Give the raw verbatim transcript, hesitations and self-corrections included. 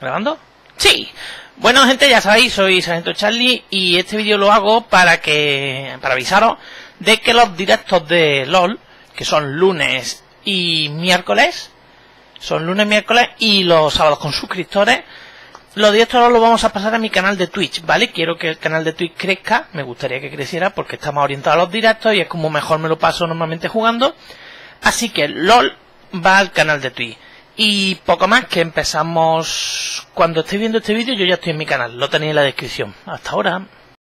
¿Grabando? ¡Sí! Bueno, gente, ya sabéis, soy Sargento Charlie y este vídeo lo hago para que para avisaros de que los directos de LOL, que son lunes y miércoles, son lunes, miércoles y los sábados con suscriptores, los directos los vamos a pasar a mi canal de Twitch, ¿vale? Quiero que el canal de Twitch crezca, me gustaría que creciera porque está más orientado a los directos y es como mejor me lo paso normalmente jugando. Así que LOL va al canal de Twitch. Y poco más, que empezamos. Cuando estéis viendo este vídeo yo ya estoy en mi canal, lo tenéis en la descripción. Hasta ahora.